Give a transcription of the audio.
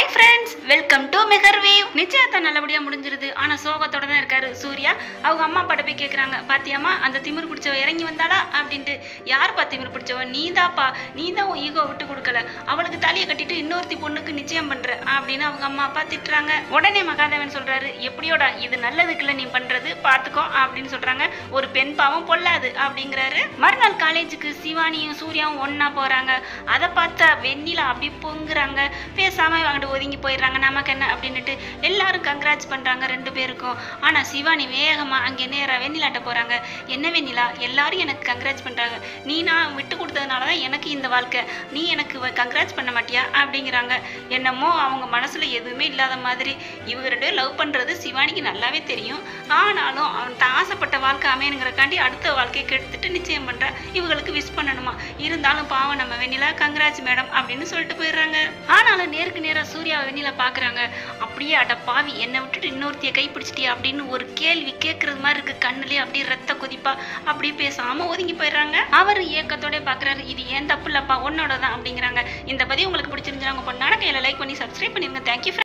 Hi friends, welcome to Meher wave. நிச்சயத்தான் நல்லபடியா முடிஞ்சிருது. ஆனா சோகத்தோட தான் இருக்காரு சூர்யா. அவங்க அம்மா அப்பாட்ட போய் கேட்குறாங்க, பாத்தியாமா அந்த திமிர் பிடிச்சவ இறங்கி வந்தாளா அப்படின்ட்டு. யார்ப்பா திமிர் பிடிச்சவ? நீதாப்பா, நீ தான் உன் ஈகோ விட்டு கொடுக்கல, அவளுக்கு தலையை கட்டிட்டு இன்னொருத்தி பொண்ணுக்கு நிச்சயம் பண்ற அப்படின்னு அவங்க அம்மா அப்பா திட்டுறாங்க. உடனே மகாதேவன் சொல்றாரு, எப்படியோடா இது நல்லதுக்குள்ள நீ பண்றது, பாத்துக்கோ அப்படின்னு சொல்றாங்க. ஒரு பெண் பாவம் பொல்லாது அப்படிங்கிறாரு. மறுநாள் காலேஜுக்கு சிவானியும் சூர்யாவும் ஒன்னா போறாங்க. அதை பார்த்தா வெண்ணிலா அப்படி பொங்குறாங்க. பேசாம வாங்கிட்டு ஒதுங்கி போயிடுறாங்க. நமக்கு என்ன அப்படின்னுட்டு எல்லாரும் கங்க்ராட்ஸ் பண்றாங்க ரெண்டு பேருக்கும். ஆனா சிவானி வேகமா அங்கே நேரா வெண்ணிலாட்ட போறாங்க. என்ன வெண்ணிலா, எல்லாரும் எனக்கு கங்க்ராட்ஸ் பண்றாங்க, நீ நான் விட்டு கொடுத்ததுனாலதான் எனக்கு இந்த வாழ்க்கை, நீ எனக்கு கங்க்ராட்ஸ் பண்ண மாட்டியா அப்படிங்கிறாங்க. என்னமோ அவங்க மனசுல எதுவுமே இல்லாத மாதிரி. இவங்க ரெண்டு பேரும் லவ் பண்றது சிவானிக்கு நல்லாவே தெரியும். ஆனாலும் அவன் ஆசைப்பட்ட வாழ்க்கை அமையணுங்கிறக்காண்டி அடுத்த வாழ்க்கையை கெடுத்துட்டு நிச்சயம் பண்ற. இவங்களுக்கு விஷ் பண்ணணுமா, இருந்தாலும் பாவம் நம்ம வெண்ணிலா கங்க்ராட்ஸ் மேடம் அப்படின்னு சொல்லிட்டு போயிடுறாங்க. ஆனாலும் நேருக்கு நேரா சூர்யா வெண்ணிலா பாக்குறாங்க. அப்படியே அட பாவி, என்னை விட்டுட்டு இன்னொருத்திய கைப்பிடிச்சிட்டியா அப்படின்னு ஒரு கேள்வி கேட்கறது மாதிரி இருக்கு. கண்ணுலயே அப்படியே ரத்த கொதிப்பா. அப்படியே பேசாம ஒதுங்கி போயிடுறாங்க. அவர் ஏக்கத்தோட பாக்குறாரு, இது ஏன் தப்பு இல்லப்பா, உன்னோட தான் அப்படிங்கிறாங்க. இந்த பதிவு உங்களுக்கு பிடிச்சிருந்துச்சு, உங்க பொண்ணான கையில லைக் பண்ணி சப்ஸ்கிரைப் பண்ணிருங்க. தேங்க்யூ.